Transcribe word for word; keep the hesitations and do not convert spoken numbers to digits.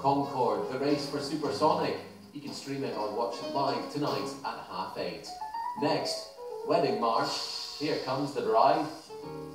Concorde, the race for Supersonic. You can stream it or watch it live tonight at half eight. Next, Wedding March. Here comes the bride.